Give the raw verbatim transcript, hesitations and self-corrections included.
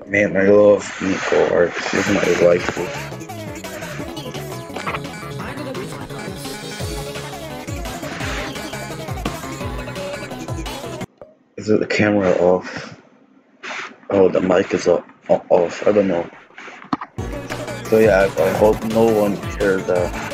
Man, I love Nico Art. She's my waifu. Is it the camera off? Oh, the mic is off. Off. I don't know. So yeah, I, I hope no one hears that.